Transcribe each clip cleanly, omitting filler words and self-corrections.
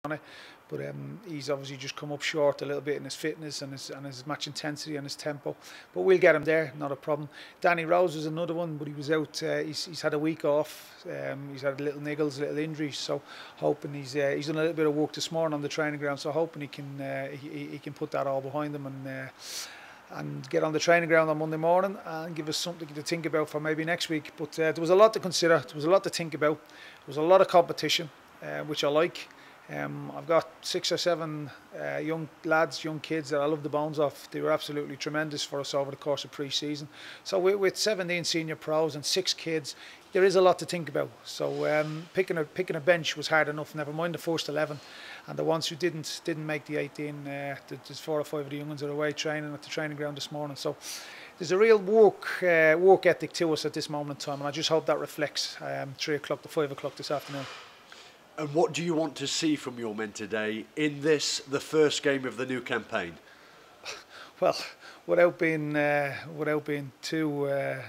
on it. But he's obviously just come up short a little bit in his fitness and his match intensity and his tempo. But we'll get him there, not a problem. Danny Rose was another one, but he was out. He's had a week off. He's had little niggles, little injuries. So hoping he's done a little bit of work this morning on the training ground. So hoping he can put that all behind him and get on the training ground on Monday morning and give us something to think about for maybe next week. But there was a lot to consider. There was a lot to think about. There was a lot of competition, which I like. I've got 6 or 7 young lads, young kids that I love the bones of. They were absolutely tremendous for us over the course of pre-season. So with 17 senior pros and 6 kids, there is a lot to think about. So picking a bench was hard enough. Never mind the first 11, and the ones who didn't make the 18. There's 4 or 5 of the young ones that are away training at the training ground this morning. So there's a real work ethic to us at this moment in time, and I just hope that reflects 3 o'clock to 5 o'clock this afternoon. And what do you want to see from your men today in this, the first game of the new campaign? Well, without being too,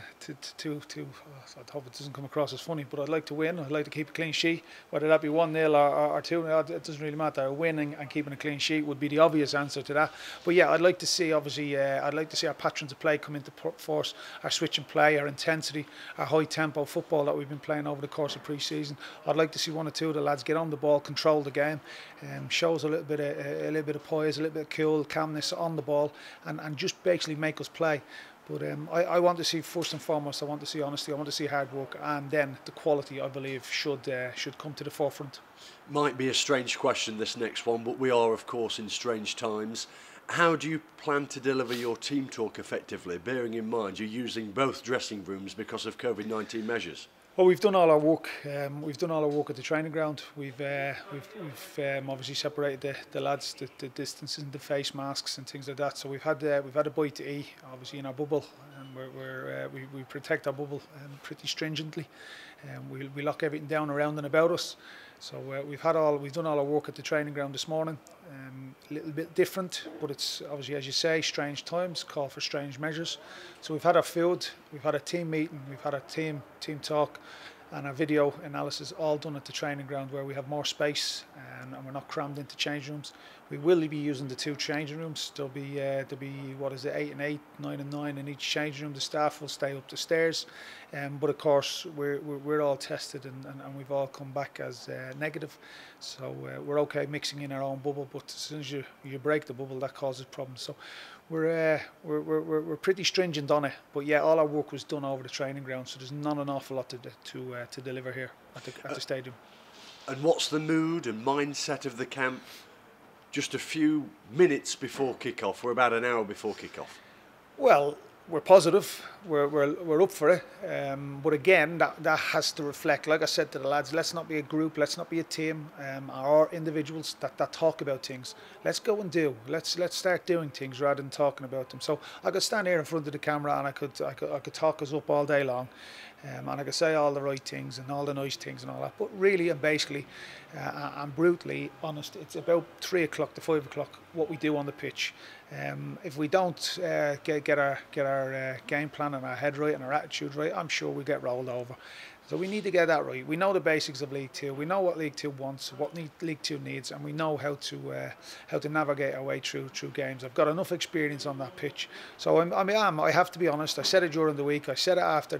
I hope it doesn't come across as funny, but I'd like to win. I'd like to keep a clean sheet, whether that be 1-0 or 2-0. It doesn't really matter. Winning and keeping a clean sheet would be the obvious answer to that. But yeah, I'd like to see obviously. I'd like to see our patterns of play come into force. Our switch and play, our intensity, our high tempo football that we've been playing over the course of pre-season. I'd like to see 1 or 2 of the lads get on the ball, control the game, shows a little bit of poise, a little bit of cool, calmness on the ball, and just basically make us play. But I want to see, first and foremost, I want to see honesty, I want to see hard work, and then the quality, I believe, should come to the forefront. Might be a strange question, this next one, but we are, of course, in strange times. How do you plan to deliver your team talk effectively, bearing in mind you're using both dressing rooms because of COVID-19 measures? Well, we've done all our work. We've done all our work at the training ground. We've obviously separated the lads, the distances, the face masks and things like that. So we've had a bite to eat, obviously in our bubble, and we protect our bubble pretty stringently. We lock everything down around and about us. So we've done all our work at the training ground this morning. A little bit different, but it's obviously, as you say, strange times call for strange measures. So we've had our field, we've had a team meeting, we've had a team talk, and our video analysis all done at the training ground where we have more space and we're not crammed into change rooms. We will be using the 2 changing rooms. There'll be 8 and 8, 9 and 9 in each change room. The staff will stay up the stairs, but of course we're all tested and we've all come back as negative. So we're okay mixing in our own bubble, but as soon as you break the bubble, that causes problems. So we're pretty stringent on it. But yeah, all our work was done over the training ground, so there's not an awful lot to deliver here at the stadium. And what's the mood and mindset of the camp just a few minutes before kick-off, or about an hour before kick-off? Well, we're positive, we're up for it, but again, that has to reflect, like I said to the lads, let's not be a group, let's not be a team, or individuals that talk about things. Let's go and do. Let's start doing things rather than talking about them. So I could stand here in front of the camera and I could talk us up all day long, and I could say all the right things and all the nice things and all that. But really and basically, and brutally honest, it's about 3 o'clock to 5 o'clock what we do on the pitch. If we don't get our game plan and our head right and our attitude right, I'm sure we get rolled over. So we need to get that right. We know the basics of League Two. We know what League Two wants, what League Two needs, and we know how to navigate our way through games. I've got enough experience on that pitch, so I have to be honest. I said it during the week. I said it after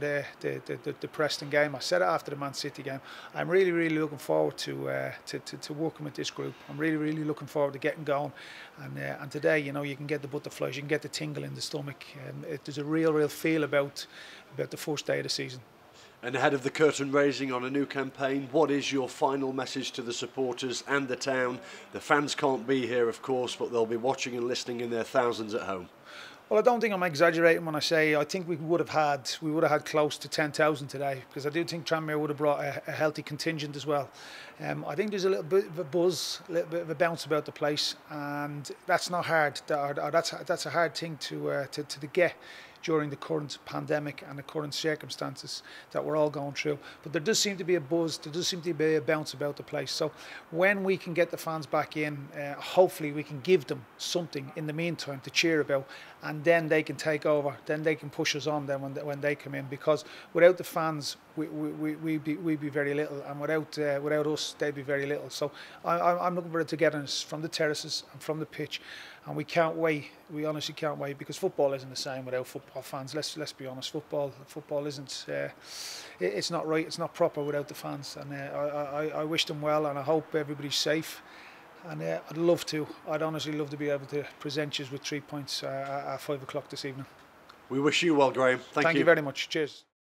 the Preston game. I said it after the Man City game. I'm really looking forward to working with this group. I'm really looking forward to getting going. And today, you know, you can get the butterflies, you can get the tingle in the stomach. There's a real feel about the first day of the season. And ahead of the curtain raising on a new campaign, what is your final message to the supporters and the town? The fans can't be here, of course, but they'll be watching and listening in their thousands at home. Well, I don't think I'm exaggerating when I say I think we would have had close to 10,000 today, because I do think Tranmere would have brought a healthy contingent as well. I think there's a little bit of a buzz, a little bit of a bounce about the place, and that's not hard. That's a hard thing to get during the current pandemic and the current circumstances that we're all going through. But there does seem to be a buzz, there does seem to be a bounce about the place. So when we can get the fans back in, hopefully we can give them something in the meantime to cheer about, and then they can take over, then they can push us on then when they come in, because without the fans, we'd be very little, and without us, they'd be very little. So I'm looking for the togetherness from the terraces and from the pitch, and we can't wait. We honestly can't wait, because football isn't the same without football fans. Let's be honest. Football isn't. It's not right. It's not proper without the fans. And I wish them well, and I hope everybody's safe. And I'd honestly love to be able to present you with 3 points at 5 o'clock this evening. We wish you well, Graham. Thank you. Thank you very much. Cheers.